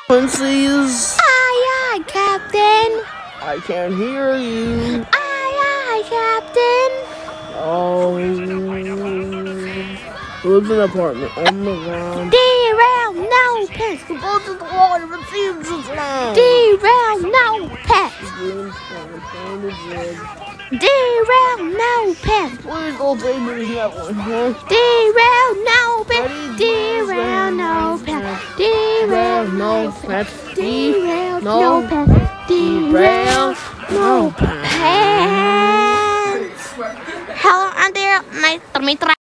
Frequencies. Aye, Captain. I can't hear you. Aye, Captain. Oh, lives in an apartment on the ground. Draild, no pets. Go to the water, but seems it's now. Draild, no pets. Draild, no pets. Please don't take me to that one, huh? Draild, no pets. Draild, no pets. Draild, no pets. Draild, no no pets. Draild, no pets. Hello, I'm there. Nice to meet you.